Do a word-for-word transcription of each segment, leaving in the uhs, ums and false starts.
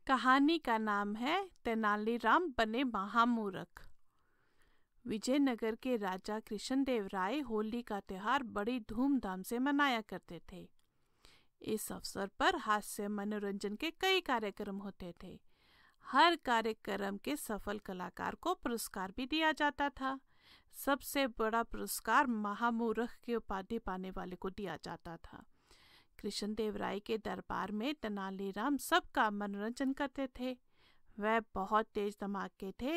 कहानी का नाम है तेनालीराम बने महामूर्ख। विजयनगर के राजा कृष्णदेव राय होली का त्यौहार बड़ी धूमधाम से मनाया करते थे। इस अवसर पर हास्य मनोरंजन के कई कार्यक्रम होते थे। हर कार्यक्रम के सफल कलाकार को पुरस्कार भी दिया जाता था। सबसे बड़ा पुरस्कार महामूर्ख की उपाधि पाने वाले को दिया जाता था। कृष्णदेव राय के दरबार में तेनालीराम सबका मनोरंजन करते थे। वह बहुत तेज दिमाग के थे।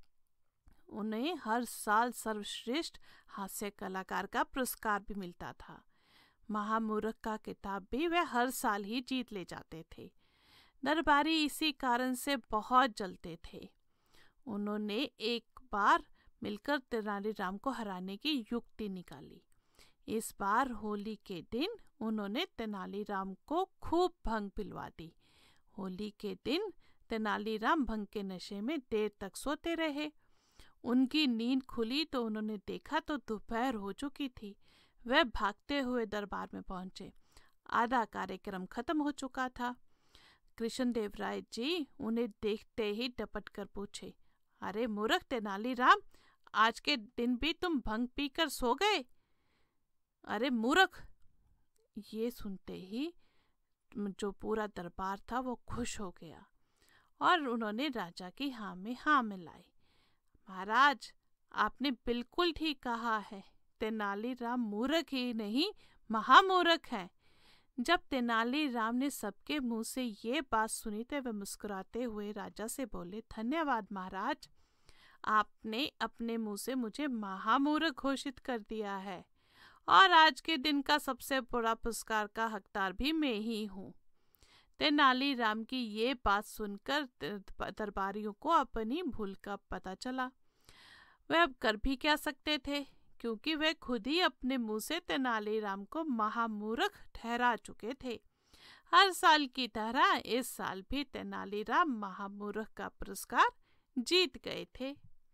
उन्हें हर साल सर्वश्रेष्ठ हास्य कलाकार का पुरस्कार भी मिलता था। महामूर्ख का किताब भी वह हर साल ही जीत ले जाते थे। दरबारी इसी कारण से बहुत जलते थे। उन्होंने एक बार मिलकर तेनालीराम को हराने की युक्ति निकाली। इस बार होली के दिन उन्होंने तेनालीराम को खूब भंग पिलवा दी। होली के दिन तेनालीराम भंग के नशे में देर तक सोते रहे। उनकी नींद खुली तो उन्होंने देखा तो दोपहर हो चुकी थी। वह भागते हुए दरबार में पहुंचे। आधा कार्यक्रम खत्म हो चुका था। कृष्णदेव राय जी उन्हें देखते ही डपट कर पूछे, अरे मूर्ख तेनालीराम, आज के दिन भी तुम भंग पीकर सो गए? अरे मूर्ख! ये सुनते ही जो पूरा दरबार था वो खुश हो गया और उन्होंने राजा की हाँ में हाँ मिलाई। महाराज, आपने बिल्कुल ठीक कहा है। तेनालीराम मूर्ख ही नहीं, महामूर्ख है। जब तेनालीराम ने सबके मुंह से ये बात सुनी तो वे मुस्कुराते हुए राजा से बोले, धन्यवाद महाराज, आपने अपने मुंह से मुझे महामूर्ख घोषित कर दिया है और आज के दिन का सबसे बड़ा पुरस्कार का हकदार भी मैं ही हूँ। तेनालीराम की ये बात सुनकर दरबारियों को अपनी भूल का पता चला। वह अब कर भी क्या सकते थे, क्योंकि वे खुद ही अपने मुंह से तेनालीराम को महामूर्ख ठहरा चुके थे। हर साल की तरह इस साल भी तेनालीराम महामूर्ख का पुरस्कार जीत गए थे।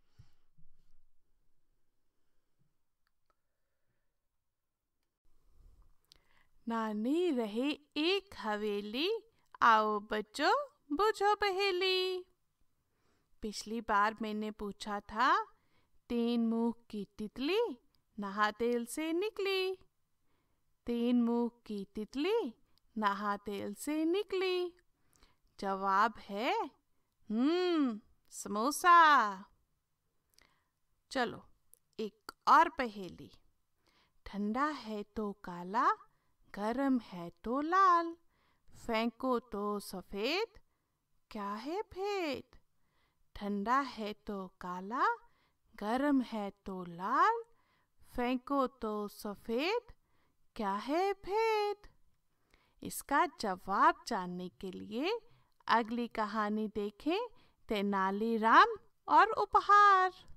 नानी रहे एक हवेली, आओ बच्चों बुझो पहेली। पिछली बार मैंने पूछा था, तीन मुंह की तितली नहा तेल से निकली। तीन मुंह की तितली नहा तेल से निकली। जवाब है हम्म समोसा। चलो एक और पहेली। ठंडा है तो काला, गरम है तो लाल, फेंको तो सफेद, क्या है भेद? ठंडा है तो काला, गरम है तो लाल, फेंको तो सफेद, क्या है भेद? इसका जवाब जानने के लिए अगली कहानी देखें, तेनालीराम और उपहार।